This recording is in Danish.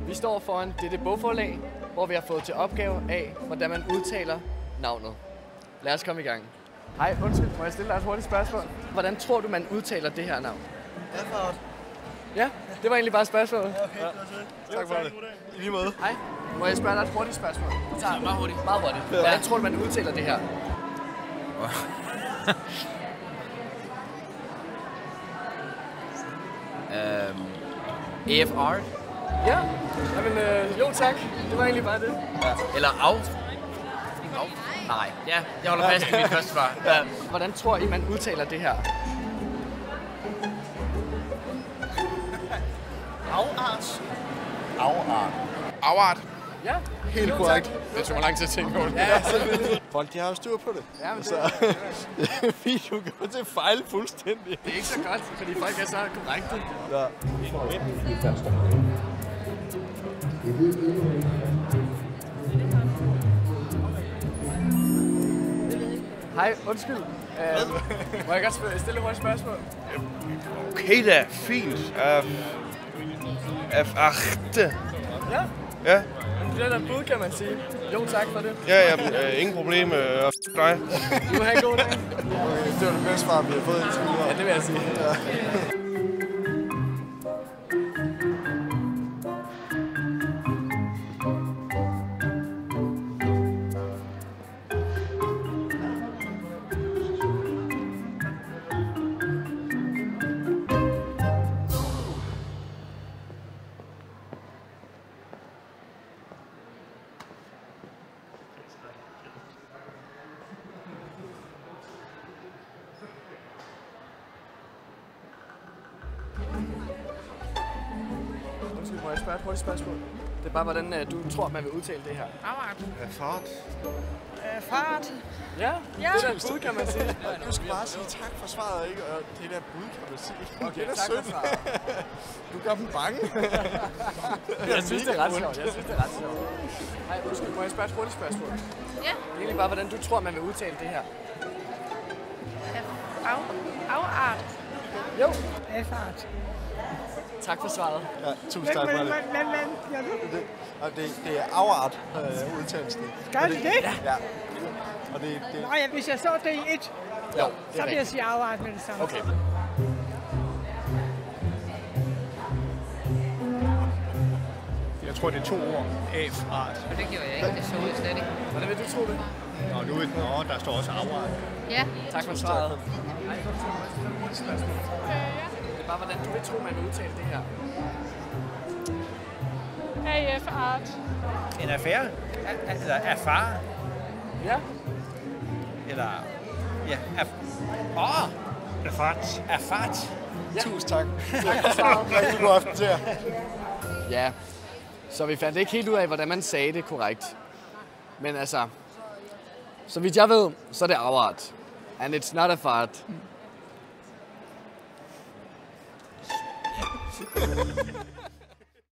Vi står foran dette bogforlag, hvor vi har fået til opgave af, hvordan man udtaler navnet. Lad os komme i gang. Hej, undskyld, må jeg stille dig et hurtigt spørgsmål? Hvordan tror du, man udtaler det her navn? Afart. Ja, det var egentlig bare et spørgsmål. Okay, tak for det. I lige måde. Hej, må jeg spørge dig et hurtigt spørgsmål? Du tager meget hurtigt. Meget hurtigt. Hvordan tror du, man udtaler det her? Afart. Ja, jamen, jo tak. Det var egentlig bare det. Ja. Eller af. Nej, ja, jeg holder fast i mit første svar. Ja. Hvordan tror I, man udtaler det her? Afart. Afart. Ja, Helt korrekt. Det tog mig lang tid at tænke over det. Ja, selvfølgelig. Folk, de har jo styr på det. Ja, men så vi jo går til at fejle fuldstændig. det er ikke så godt, fordi folk er så korrekte. Ja. Hej, undskyld. Må jeg godt stille et spørgsmål? Okay da, fint. Afart. Ja, Ja, det er da et bud, kan man sige. Jo, tak for det. ja, ingen problem. Nej. Du må have en god dag. Okay, det var det bedste svar, vi har fået indtil videre. Ja, det vil jeg sige. Ja. Må jeg spørge et hurtigt spørgsmål? Det er bare, hvordan du tror, man vil udtale det her. Afart. Afart. Ja, det er da et bud, kan man sige. Du skal bare sige tak for svaret, ikke? Og det der bud, kan man sige. Okay, det er tak sødt. for svaret. Du gør dem bange. Jeg synes, det er ret sjovt. Hej, undskyld, må jeg spørge et hurtigt spørgsmål? Ja. Det er egentlig bare, hvordan du tror, man vil udtale det her. Afart. Jo. Afart. Tak for svaret. Ja, tusind tak for det. Det er afart, udtalelsen. Gør det det? Ja. Og det. Nå ja, hvis jeg så det i et, Jo, så vil jeg sige afart med det samme. Okay. Jeg tror, det er 2 ord. Afart. Og det gjorde jeg ikke, det så jeg slet ikke. Hvordan vil du tro det? Nå, der står også afart. Ja. Tak for svaret. Hej, det er bare, hvordan du vil tro, man vil udtale det her. Afart. En affære? Eller erfare? Ja. Eller... Ja, Afart. Afart. Ja. Tusind tak. Tak for svaret. Rigtig god aften til jer. Ja, så vi fandt ikke helt ud af, hvordan man sagde det korrekt. Men altså, så vidt jeg ved, så er det afart. And it's not a fart.